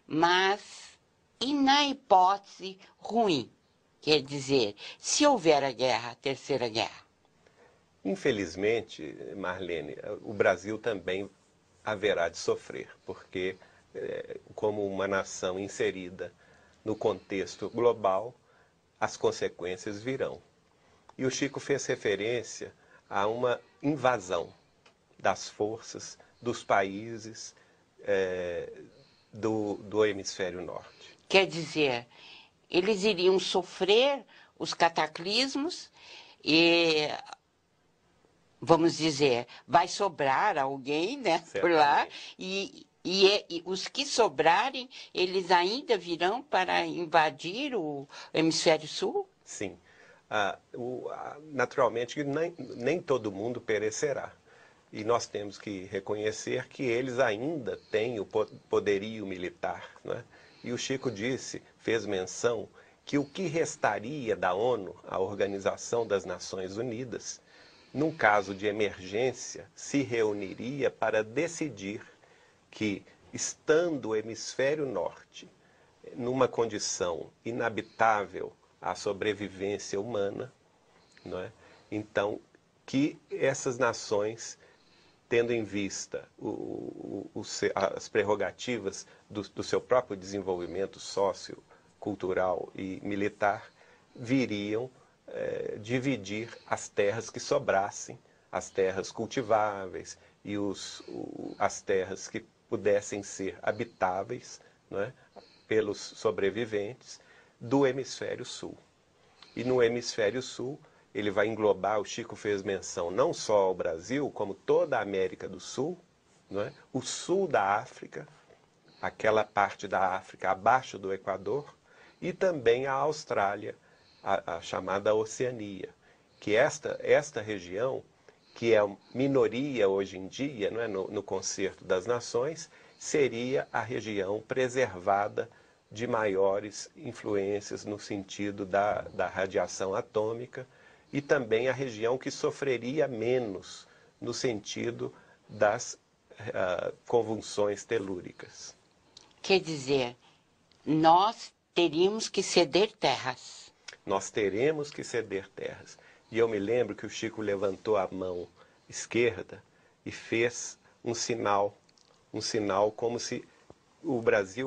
Mas, e na hipótese ruim? Quer dizer, se houver a guerra, a terceira guerra? Infelizmente, Marlene, o Brasil também haverá de sofrer, porque, como uma nação inserida no contexto global, as consequências virão. E o Chico fez referência a uma invasão das forças dos países do hemisfério norte. Quer dizer, eles iriam sofrer os cataclismos e, vamos dizer, vai sobrar alguém, né, por lá, Certamente. e os que sobrarem, eles ainda virão para invadir o hemisfério sul? Sim. Naturalmente, nem todo mundo perecerá. E nós temos que reconhecer que eles ainda têm o poderio militar. Né? E o Chico disse, fez menção, que o que restaria da ONU, a Organização das Nações Unidas, num caso de emergência, se reuniria para decidir que, estando o hemisfério norte numa condição inabitável à sobrevivência humana, não é? Então, que essas nações, tendo em vista as prerrogativas do seu próprio desenvolvimento sócio, cultural e militar, viriam dividir as terras que sobrassem, as terras cultiváveis e as terras que pudessem ser habitáveis, não é? Pelos sobreviventes do hemisfério sul. E no hemisfério sul, ele vai englobar, o Chico fez menção, não só ao Brasil, como toda a América do Sul, não é? O sul da África, aquela parte da África abaixo do Equador, e também a Austrália, a chamada Oceania, que esta região, que é minoria hoje em dia, não é? No Concerto das Nações, seria a região preservada de maiores influências no sentido da radiação atômica e também a região que sofreria menos no sentido das convulsões telúricas. Quer dizer, nós teríamos que ceder terras. Nós teremos que ceder terras. E eu me lembro que o Chico levantou a mão esquerda e fez um sinal como se o Brasil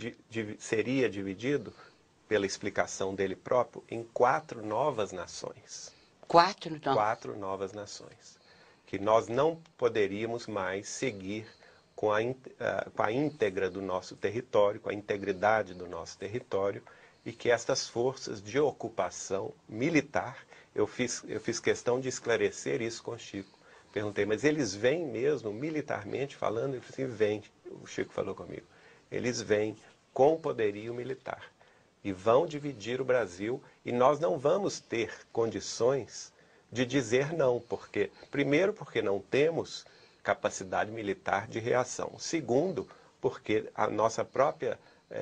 seria dividido, pela explicação dele próprio, em 4 novas nações. Quatro, não. 4 novas nações. Que nós não poderíamos mais seguir com a íntegra do nosso território, com a integridade do nosso território, e que estas forças de ocupação militar, eu fiz questão de esclarecer isso com o Chico. Perguntei, mas eles vêm mesmo, militarmente falando? Ele falou assim, vêm, o Chico falou comigo. Eles vêm com poderio militar e vão dividir o Brasil e nós não vamos ter condições de dizer não, primeiro porque não temos capacidade militar de reação. Segundo, porque a nossa própria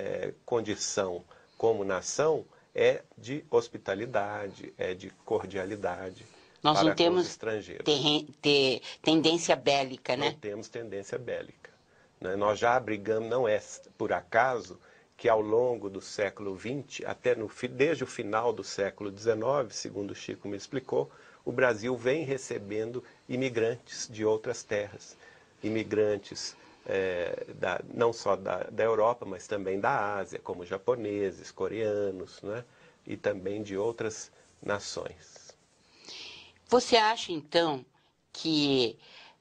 condição como nação é de hospitalidade, é de cordialidade Nós não para com os temos estrangeiros. tendência bélica, Não né? temos tendência bélica. Né? Nós já abrigamos, não é por acaso, que ao longo do século XX, desde o final do século XIX, segundo o Chico me explicou, o Brasil vem recebendo imigrantes de outras terras. Imigrantes não só da Europa, mas também da Ásia, como japoneses, coreanos, né? E também de outras nações. Você acha, então, que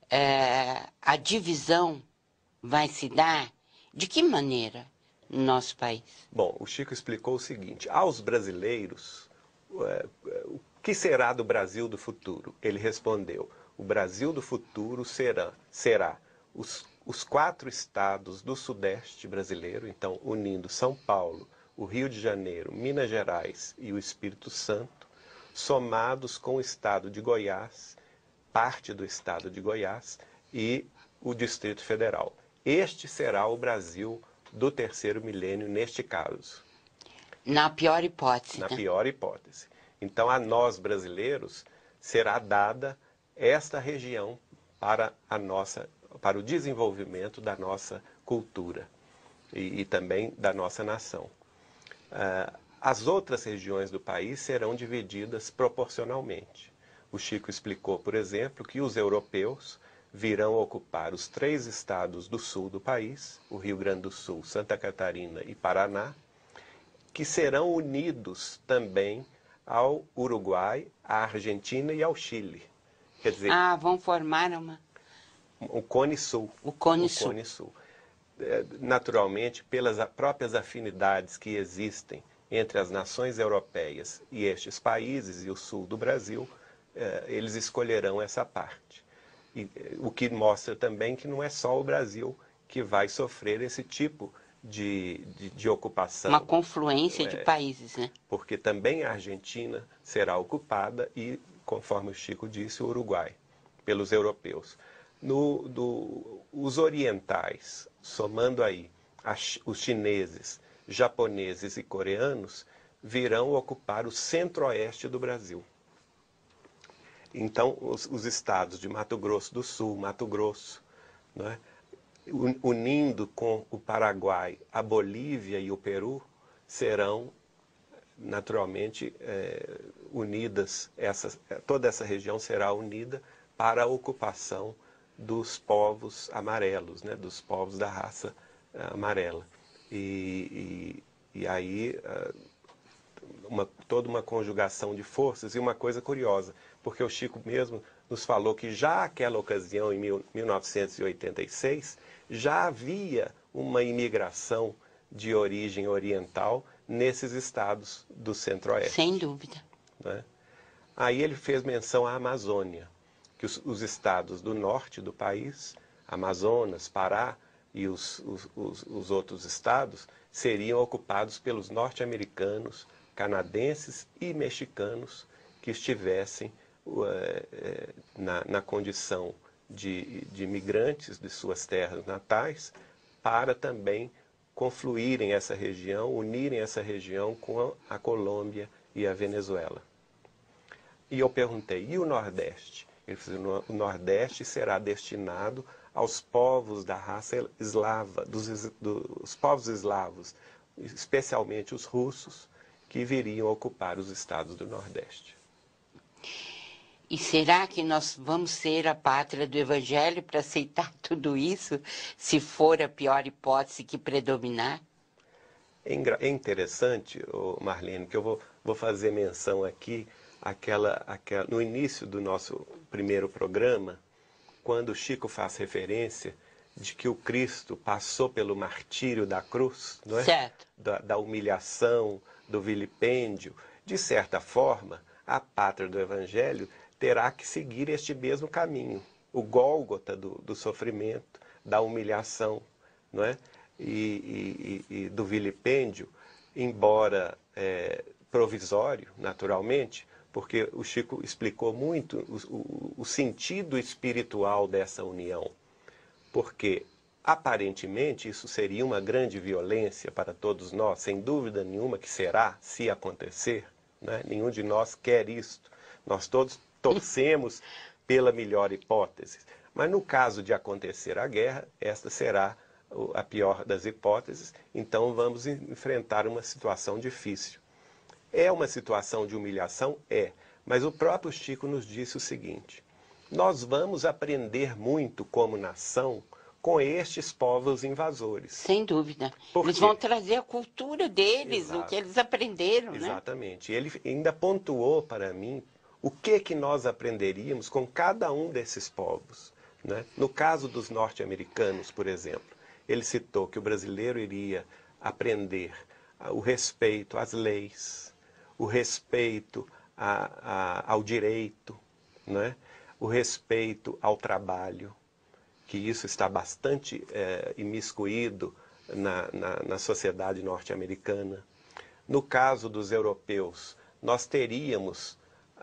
a divisão vai se dar de que maneira no nosso país? Bom, o Chico explicou o seguinte, aos brasileiros, o que será do Brasil do futuro? Ele respondeu, o Brasil do futuro será os 4 estados do sudeste brasileiro, então unindo São Paulo, o Rio de Janeiro, Minas Gerais e o Espírito Santo, somados com o estado de Goiás, parte do estado de Goiás e o Distrito Federal. Este será o Brasil do terceiro milênio neste caso. Na pior hipótese, Na né? pior hipótese. Então, a nós brasileiros será dada esta região para o desenvolvimento da nossa cultura. e também da nossa nação. As outras regiões do país serão divididas proporcionalmente. O Chico explicou, por exemplo, que os europeus virão ocupar os 3 estados do sul do país, o Rio Grande do Sul, Santa Catarina e Paraná, que serão unidos também ao Uruguai, à Argentina e ao Chile. Quer dizer, vão formar o Cone Sul. o Cone Sul. Cone Sul. Naturalmente, pelas próprias afinidades que existem entre as nações europeias e estes países e o sul do Brasil, eles escolherão essa parte. O que mostra também que não é só o Brasil que vai sofrer esse tipo de ocupação. Uma confluência de países, né? Porque também a Argentina será ocupada e, conforme o Chico disse, o Uruguai, pelos europeus. Os orientais, somando aí os chineses, japoneses e coreanos, virão ocupar o centro-oeste do Brasil. Então, os estados de Mato Grosso do Sul, Mato Grosso, né, unindo com o Paraguai, a Bolívia e o Peru, serão naturalmente unidas, toda essa região será unida para a ocupação dos povos amarelos, né, dos povos da raça amarela. E aí toda uma conjugação de forças e uma coisa curiosa, porque o Chico mesmo nos falou que já naquela ocasião, em 1986, já havia uma imigração de origem oriental nesses estados do Centro-Oeste. Sem dúvida. Né? Aí ele fez menção à Amazônia, que os estados do norte do país, Amazonas, Pará e os outros estados, seriam ocupados pelos norte-americanos, canadenses e mexicanos que estivessem na condição de imigrantes de suas terras natais, para também confluírem essa região, unirem essa região com a Colômbia e a Venezuela. E eu perguntei, e o Nordeste? Ele falou, o Nordeste será destinado aos povos da raça eslava, dos povos eslavos, especialmente os russos, que viriam ocupar os estados do Nordeste. E será que nós vamos ser a pátria do Evangelho para aceitar tudo isso, se for a pior hipótese que predominar? É interessante, Marlene, que eu vou fazer menção aqui no início do nosso primeiro programa, quando o Chico faz referência de que o Cristo passou pelo martírio da cruz, não é? Certo. Da humilhação, do vilipêndio. De certa forma, a pátria do Evangelho terá que seguir este mesmo caminho, o Gólgota do sofrimento, da humilhação, não é? E do vilipêndio, embora provisório, naturalmente, porque o Chico explicou muito o sentido espiritual dessa união, porque aparentemente isso seria uma grande violência para todos nós, sem dúvida nenhuma que será, se acontecer, né? Nenhum de nós quer isto, nós todos torcemos pela melhor hipótese, mas no caso de acontecer a guerra, esta será a pior das hipóteses, então vamos enfrentar uma situação difícil. É uma situação de humilhação? É, mas o próprio Chico nos disse o seguinte, nós vamos aprender muito como nação com estes povos invasores. Sem dúvida. Eles vão trazer a cultura deles, o que eles aprenderam, né? Exatamente. Ele ainda pontuou para mim o que nós aprenderíamos com cada um desses povos, né? No caso dos norte-americanos, por exemplo, ele citou que o brasileiro iria aprender o respeito às leis, o respeito ao direito, né? O respeito ao trabalho, que isso está bastante imiscuído na sociedade norte-americana. No caso dos europeus, nós teríamos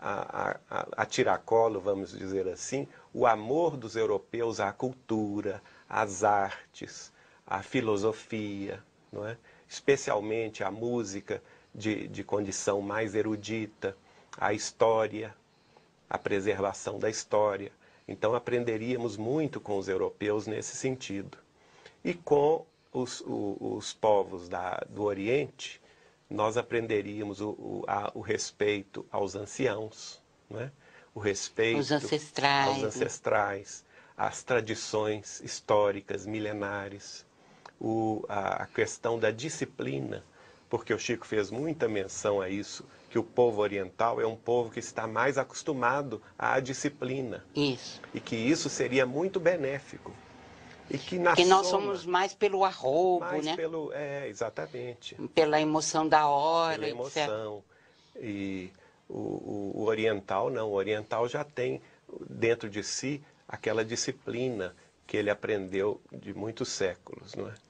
a tiracolo, vamos dizer assim, o amor dos europeus à cultura, às artes, à filosofia, não é? Especialmente à música de condição mais erudita, à história, à preservação da história. Então aprenderíamos muito com os europeus nesse sentido. E com os povos do Oriente, nós aprenderíamos o respeito aos anciãos, né? O respeito Os ancestrais, aos ancestrais, às tradições históricas, milenares, a questão da disciplina, porque o Chico fez muita menção a isso, que o povo oriental é um povo que está mais acostumado à disciplina. Isso. E que isso seria muito benéfico. E que na Porque nós soma, somos mais pelo arroubo, mais né? exatamente. Pela emoção da hora, Pela etc. emoção. E o oriental não, o oriental já tem dentro de si aquela disciplina que ele aprendeu de muitos séculos, não é?